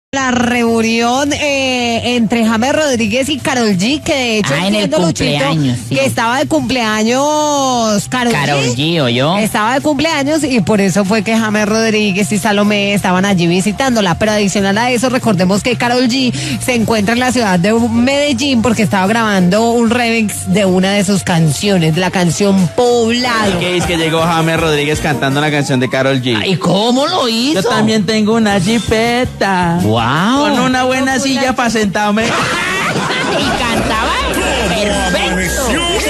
La reunión entre James Rodríguez y Karol G, que de hecho en el cumpleaños, Luchito, que estaba de cumpleaños Karol G, ¿o yo? Estaba de cumpleaños y por eso fue que James Rodríguez y Salomé estaban allí visitándola. Pero adicional a eso, recordemos que Karol G se encuentra en la ciudad de Medellín porque estaba grabando un remix de una de sus canciones, de la canción Poblado. ¿Qué es que llegó James Rodríguez cantando una canción de Karol G? ¿Y cómo lo hizo? Yo también tengo una jipeta. ¡Wow! Con una buena silla para sentarme. Y cantaba perfecto.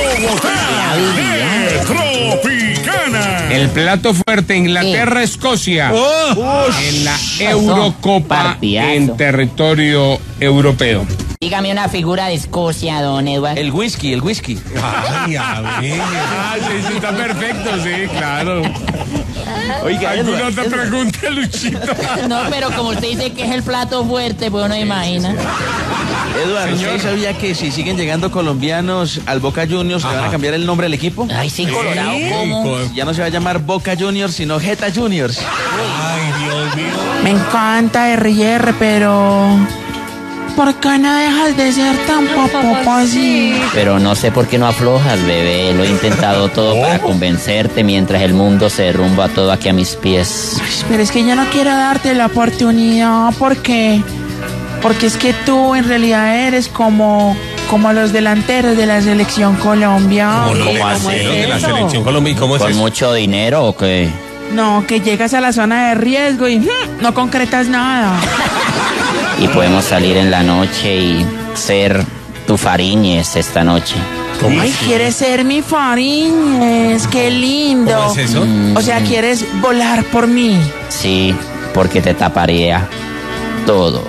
Tropicana. El plato fuerte, Inglaterra-Escocia. En la Eurocopa en territorio europeo. Dígame una figura de Escocia, don Eduardo. El whisky. Ay, a ver. Sí, está perfecto, sí, claro. Oiga, ¿Alguna otra pregunta, Luchito? No, pero como usted dice que es el plato fuerte, pues uno imagina. Eduardo, ¿usted sabía que si siguen llegando colombianos al Boca Juniors le van a cambiar el nombre del equipo? Ay, sí, Colorado, ¿cómo? Ya no se va a llamar Boca Juniors, sino Jeta Juniors. Ay, Dios mío. Me encanta RR, pero ¿por qué no dejas de ser tan popopo así? Pero no sé por qué no aflojas, bebé. Lo he intentado todo para convencerte mientras el mundo se derrumba todo aquí a mis pies. Pero es que yo no quiero darte la oportunidad, porque es que tú en realidad eres como los delanteros de la selección Colombia. ¿Cómo así? De la selección Colombia, ¿cómo es ¿Con eso? mucho dinero o qué? No, que llegas a la zona de riesgo y no concretas nada. Y podemos salir en la noche y ser tu Fariñez esta noche. ¿Cómo Ay, así? quieres ser mi Fariñez, qué lindo. ¿Cómo es eso? O sea, quieres volar por mí. Sí, porque te taparía todo.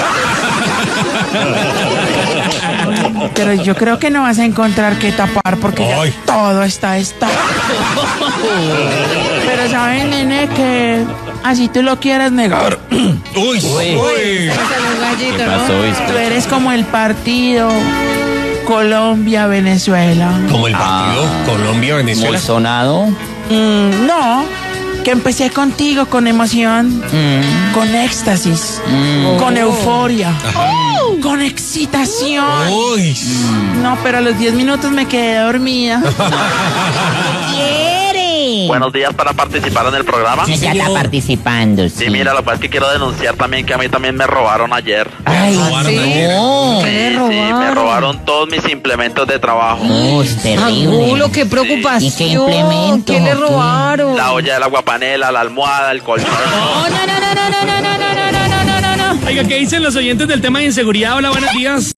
Pero yo creo que no vas a encontrar qué tapar porque ya Ay. todo está. Pero saben, nene, que así tú lo quieres negar. Uy. ¿Qué pasó? Tú eres como el partido Colombia-Venezuela. Como el partido Muy Colombia-Venezuela. sonado. No, que empecé contigo con emoción, con éxtasis, con euforia, con excitación. Uy. No, pero a los 10 minutos me quedé dormida. Buenos días, para participar en el programa. Ya está participando, sí. Sí, mira, lo que pasa es que quiero denunciar también que a mí también me robaron ayer. Ay, robaron ayer. no. Sí, me robaron todos mis implementos de trabajo. No, es terrible. Angulo, qué preocupación. ¿Y qué implemento? ¿Qué le ¿Qué? robaron? La olla de la aguapanela, la almohada, el colchón. No. Oiga, ¿qué dicen los oyentes del tema de inseguridad? Hola, buenos días.